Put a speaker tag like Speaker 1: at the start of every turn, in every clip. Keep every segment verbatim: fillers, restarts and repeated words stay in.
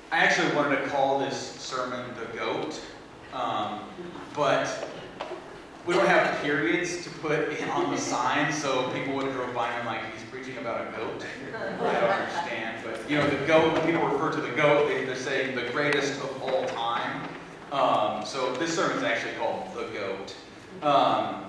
Speaker 1: I actually wanted to call this sermon The GOAT, um, but we don't have periods to put in on the sign, so people would have drove by and like, he's preaching about a goat. I don't understand, but you know, the GOAT, when people refer to the GOAT, they, they're saying the greatest of all time. Um, so this sermon is actually called The GOAT. Um,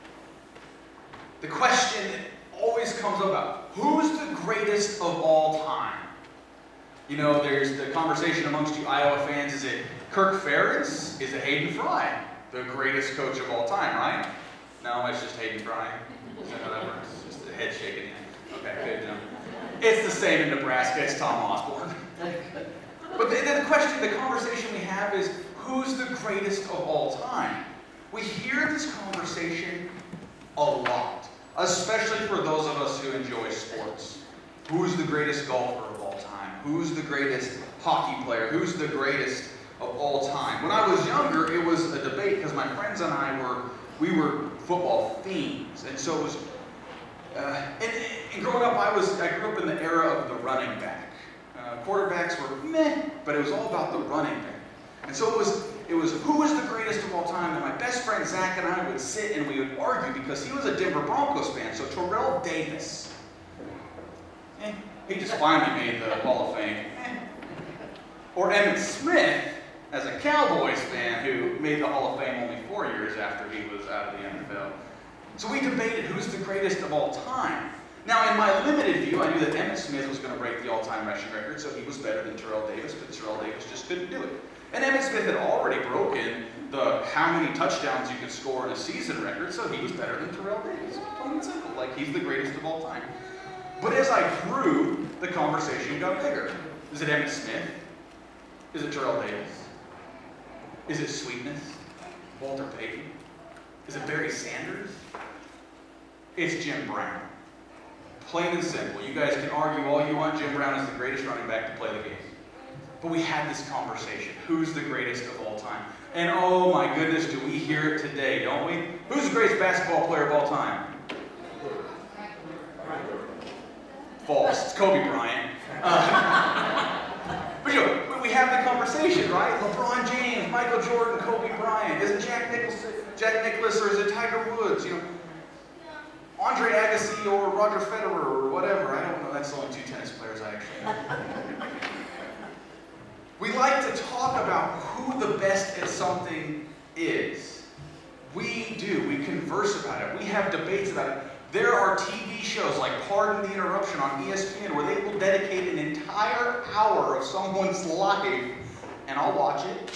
Speaker 1: the question always comes up about, who's the greatest of all time? You know, there's the conversation amongst you Iowa fans, is it Kirk Ferentz? Is it Hayden Fry? The greatest coach of all time, right? No, it's just Hayden Fry. Is that how that works? Just the head shaking. Okay, good. No. It's the same in Nebraska. It's Tom Osborne. But the, the question, the conversation we have is, who's the greatest of all time? We hear this conversation a lot, especially for those of us who enjoy sports. Who's the greatest golfer of all time? Who's the greatest hockey player? Who's the greatest of all time? When I was younger, it was a debate because my friends and I were, we were football fiends. And so it was, uh, and, and growing up, I was, I grew up in the era of the running back. Uh, quarterbacks were meh, but it was all about the running back. And so it was, it was who was the greatest of all time? And my best friend Zach and I would sit and we would argue because he was a Denver Broncos fan. So Terrell Davis, eh, he just finally made the Hall of Fame. Eh. Or Emmitt Smith, as a Cowboys fan who made the Hall of Fame only four years after he was out of the N F L. So we debated who's the greatest of all time. Now, in my limited view, I knew that Emmitt Smith was going to break the all-time rushing record, so he was better than Terrell Davis, but Terrell Davis just couldn't do it. And Emmitt Smith had already broken the how many touchdowns you could score in a season record, so he was better than Terrell Davis. Plain and simple, like he's the greatest of all time. But as I grew, the conversation got bigger. Is it Emmitt Smith? Is it Terrell Davis? Is it Sweetness? Walter Payton? Is it Barry Sanders? It's Jim Brown. Plain and simple. You guys can argue all you want. Jim Brown is the greatest running back to play the game. But we had this conversation. Who's the greatest of all time? And oh my goodness, do we hear it today, don't we? Who's the greatest basketball player of all time? False. It's Kobe Bryant. Uh, but you know, we have the conversation, right? LeBron James, Michael Jordan, Kobe Bryant. Is it Jack Nicholson, Jack Nicklaus, or is it Tiger Woods? You know, Andre Agassi or Roger Federer or whatever. I don't know. That's the only two tennis players I actually know. We like to talk about who the best at something is. We do. We converse about it. We have debates about it. There are T V shows like Pardon the Interruption on E S P N where they will dedicate an entire hour of someone's life, and I'll watch it,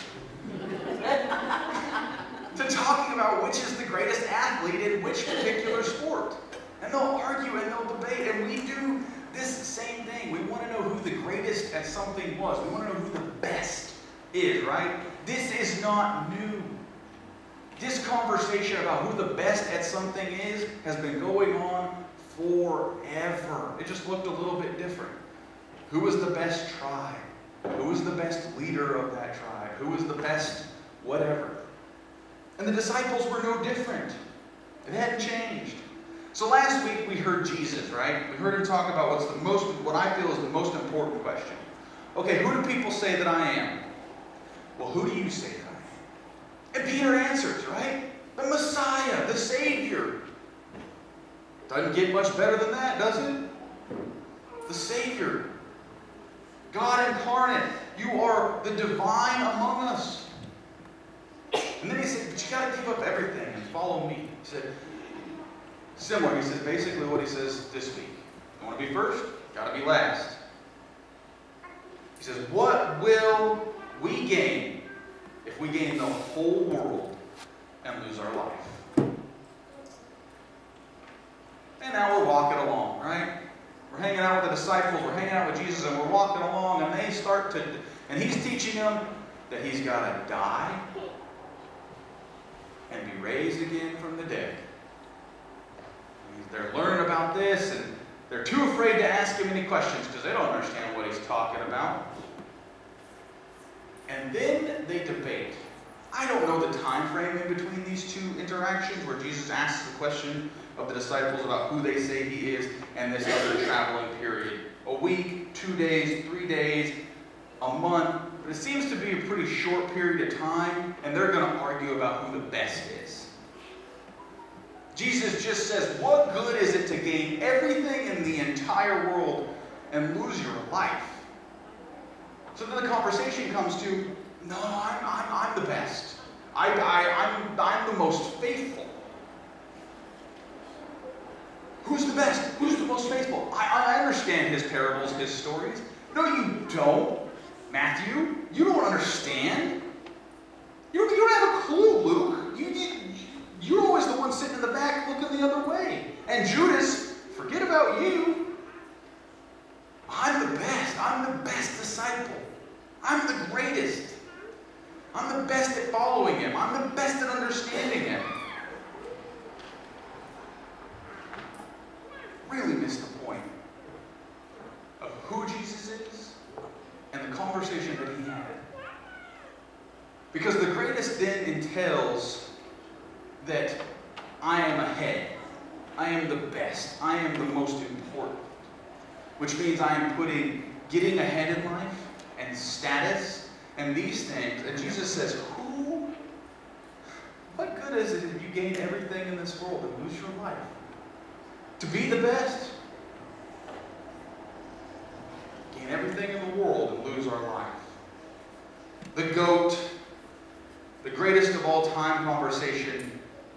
Speaker 1: to talking about which is the greatest athlete in which particular sport. And they'll argue and they'll debate, and we do this same thing. We want to know who the greatest at something was. We want to know who the best is, right? This is not new. This conversation about who the best at something is has been going on forever. It just looked a little bit different. Who was the best tribe? Who was the best leader of that tribe? Who was the best whatever? And the disciples were no different. It hadn't changed. So last week we heard Jesus, right? We heard him talk about what's the most, what I feel is the most important question. Okay, who do people say that I am? Well, who do you say that I am? And Peter answers, right? The Messiah, the Savior. Doesn't get much better than that, does it? The Savior. God incarnate. You are the divine among us. And then he said, but you got to give up everything and follow me. He said, similar. He says basically what he says this week. You want to be first? Got to be last. He says, what will we gain if we gain the whole world and lose our life? And now we're walking along, right? We're hanging out with the disciples, we're hanging out with Jesus, and we're walking along, and they start to, and he's teaching them that he's got to die and be raised again from the dead. And they're learning about this, and they're too afraid to ask him any questions because they don't understand what he's talking about. And then they debate. I don't know the time frame in between these two interactions where Jesus asks the question of the disciples about who they say he is and this other traveling period. A week, two days, three days. a month, but it seems to be a pretty short period of time, and they're going to argue about who the best is. Jesus just says, what good is it to gain everything in the entire world and lose your life? So then the conversation comes to, no, I'm, I'm, I'm the best. I, I, I'm, I'm the most faithful. Who's the best? Who's the most faithful? I, I understand his parables, his stories. No, you don't, Matthew. You don't understand. You don't, you don't have a clue, Luke. You, you, you're always the one sitting in the back looking the other way. And Judas, forget about you. I'm the best. I'm the best disciple. I'm the greatest. I'm the best at following him. I'm the best at understanding him. Really missed the point of who Jesus is and the conversation that he had. Because the greatest then entails that I am ahead. I am the best. I am the most important. Which means I am putting getting ahead in life and status and these things. And Jesus says, who? What good is it if you gain everything in this world and lose your life? To be the best? Gain everything in the world and lose our life. The goat, the greatest of all time conversation,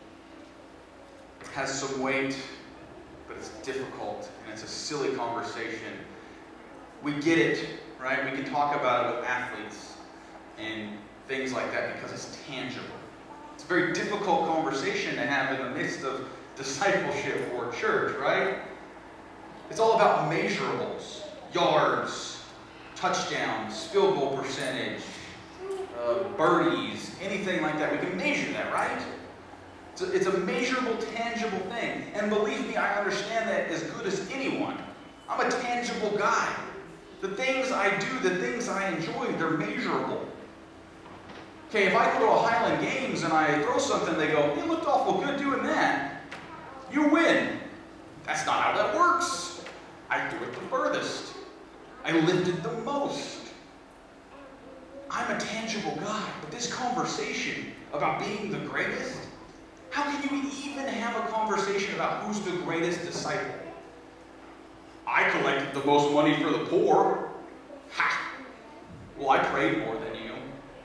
Speaker 1: has some weight, but it's difficult, and it's a silly conversation. We get it, right? We can talk about it with athletes and things like that because it's tangible. It's a very difficult conversation to have in the midst of discipleship or church, right? It's all about measurables, yards, touchdowns, field goal percentage, uh, birdies, anything like that. We can measure that, right? It's a, it's a measurable, tangible thing. And believe me, I understand that as good as anyone. I'm a tangible guy. The things I do, the things I enjoy, they're measurable. Okay, if I go to a Highland Games and I throw something, they go, you looked awful good doing that. You win. That's not how that works. I threw it the furthest. I lifted the most. I'm a tangible guy. But this conversation about being the greatest, how can you even have a conversation about who's the greatest disciple? I collected the most money for the poor. Ha! Well, I prayed more than you.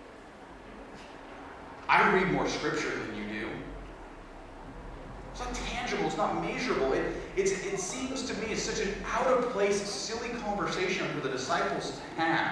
Speaker 1: I read more scripture than you do. It's not tangible. It's not measurable. It, it's, it seems to me it's such an out-of-place, silly conversation for the disciples to have.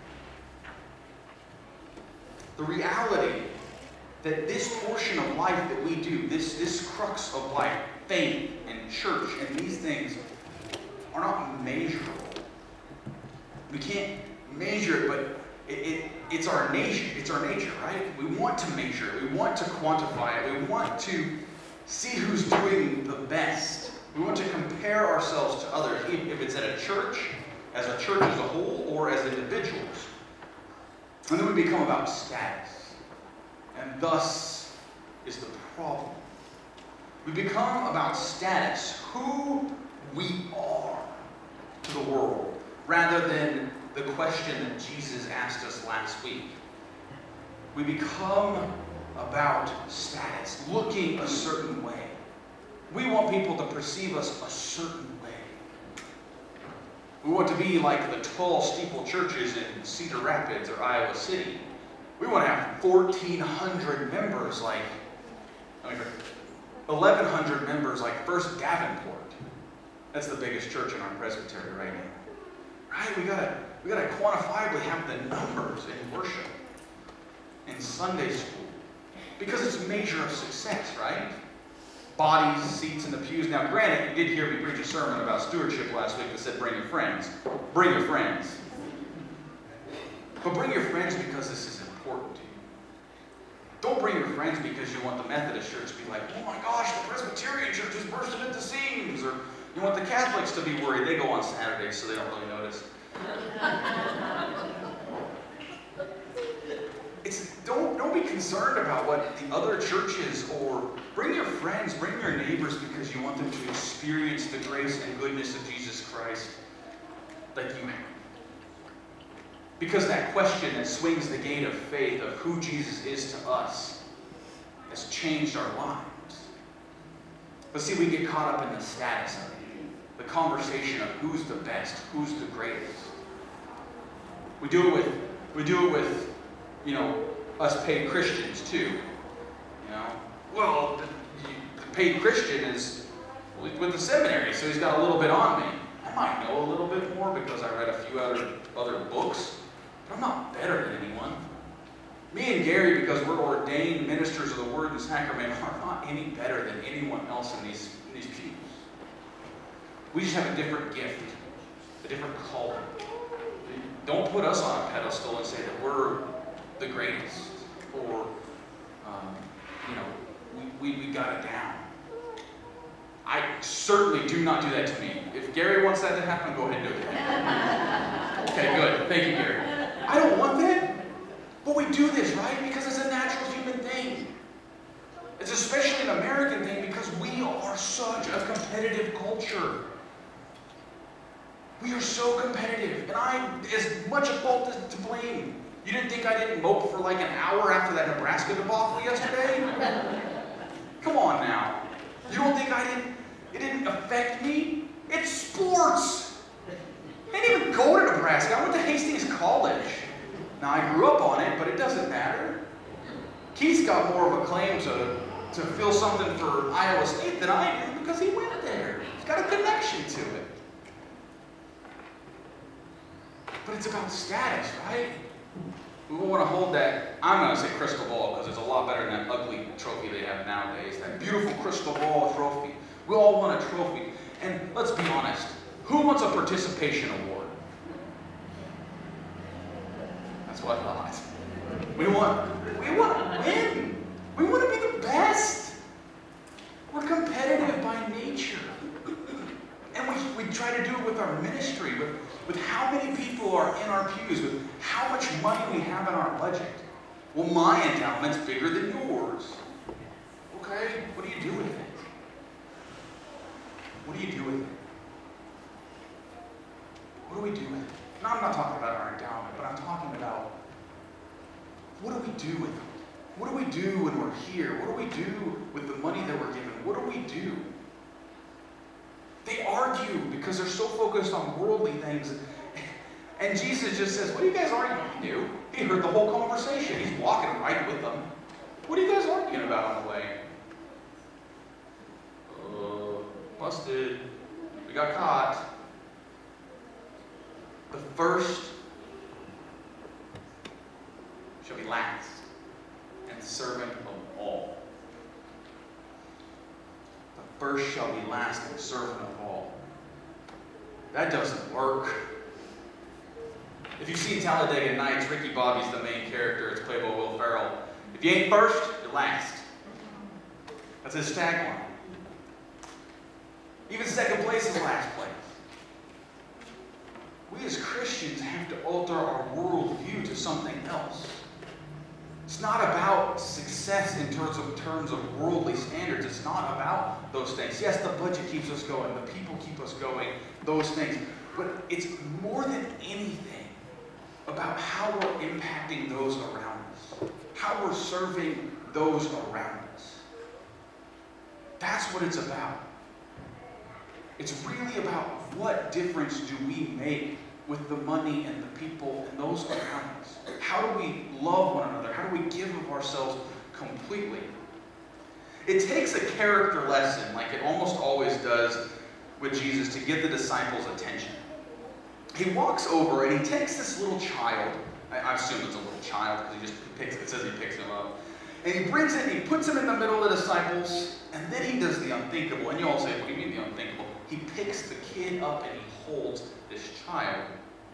Speaker 1: The reality that this portion of life that we do, this, this crux of life, faith and church and these things, are not measurable. We can't measure it, but it, it, it's our nature. It's our nature, right? We want to measure it. We want to quantify it. We want to see who's doing the best. We want to compare ourselves to others, if it's at a church, as a church as a whole, or as individuals. And then we become about status. And thus is the problem. We become about status, who we are to the world, rather than the question that Jesus asked us last week. We become about status, looking a certain way. We want people to perceive us a certain way. We want to be like the tall steeple churches in Cedar Rapids or Iowa City. We want to have fourteen hundred members like, I mean, eleven hundred members like First Davenport. That's the biggest church in our presbytery right now. Right? We gotta, we gotta quantifiably have the numbers in worship, in Sunday school. Because it's a measure of success, right? Bodies, seats in the pews. Now, granted, you did hear me preach a sermon about stewardship last week that said bring your friends. Bring your friends. But bring your friends because this is important to you. Don't bring your friends because you want the Methodist church to be like, oh my gosh, the Presbyterian church is bursting at the seams. Or you want the Catholics to be worried. They go on Saturdays, so they don't really notice. It's, don't, don't be concerned about what the other churches, or bring your friends, bring your neighbors because you want them to experience the grace and goodness of Jesus Christ like you have. Because that question that swings the gate of faith of who Jesus is to us has changed our lives. But see, we get caught up in the status of it, the conversation of who's the best, who's the greatest. We do it with, we do it with, you know, us paid Christians too. You know, well, the, the paid Christian is with the seminary, so he's got a little bit on me. I might know a little bit more because I read a few other other books, but I'm not better than anyone. Me and Gary, because we're ordained ministers of the Word and Sacrament, are not any better than anyone else in these, in these pews. We just have a different gift, a different calling. Don't put us on a pedestal and say that we're the greatest, or, um, you know, we, we, we got it down. I certainly do not do that to me. If Gary wants that to happen, go ahead and do it. Okay, good. Thank you, Gary. I don't want that. But we do this, right? Because it's a natural human thing. It's especially an American thing because we are such a competitive culture. We are so competitive. And I'm as much a fault as to blame. You didn't think I didn't mope for like an hour after that Nebraska debacle yesterday? Come on now. You don't think I didn't, it didn't affect me? It's sports. I didn't even go to Nebraska. I went to Hastings College. Now, I grew up on it, but it doesn't matter. Keith's got more of a claim to, to feel something for Iowa State than I do because he went there. He's got a connection to it. But it's about status, right? We want to hold that, I'm going to say crystal ball because it's a lot better than that ugly trophy they have nowadays, that beautiful crystal ball trophy. We all want a trophy. And let's be honest, who wants a participation award? That's what I thought. We want, we want to win. We want to be the best. We're competitive by nature. And we, we try to do it with our ministry, with, with how many people are in our pews, with how much money we have in our budget. Well, my endowment's bigger than yours. Okay, what do you do with it? What do you do with it? What do we do with it? No, I'm not talking about our endowment, but I'm talking about what do we do with it? What do we do when we're here? What do we do with the money that we're given? What do we do? They argue because they're so focused on worldly things. And Jesus just says, what are you guys arguing? He knew. He heard the whole conversation. He's walking right with them. What are you guys arguing about on the way? Uh, busted. We got caught. The first shall be last, and servant of all. The first shall be last, and servant of all. That doesn't work. If you've seen Talladega Nights, Ricky Bobby's the main character. It's played by Will Ferrell. If you ain't first, you're last. That's his tagline. Even second place is last place. We as Christians have to alter our worldview to something else. It's not about success in terms of terms of worldly standards. It's not about those things. Yes, the budget keeps us going. The people keep us going. Those things. But it's more than anything about how we're impacting those around us. How we're serving those around us. That's what it's about. It's really about what difference do we make with the money and the people and those around us. How do we love one another? How do we give of ourselves completely? It takes a character lesson, like it almost always does with Jesus, to get the disciples' attention. He walks over and he takes this little child. I, I assume it's a little child because he just picks, it says he picks him up. And he brings it and he puts him in the middle of the disciples, and then he does the unthinkable. And you all say, what do you mean the unthinkable? He picks the kid up and he holds this child.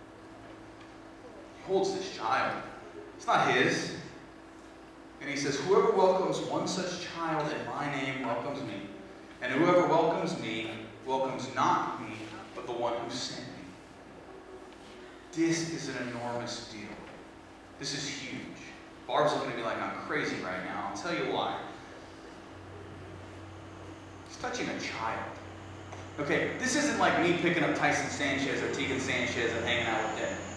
Speaker 1: He holds this child. It's not his. And he says, whoever welcomes one such child in my name welcomes me. And whoever welcomes me welcomes not me, but the one who sent me. This is an enormous deal. This is huge. Barb's looking at me like I'm crazy right now. I'll tell you why. He's touching a child. Okay, this isn't like me picking up Tyson Sanchez or Tegan Sanchez and hanging out with them.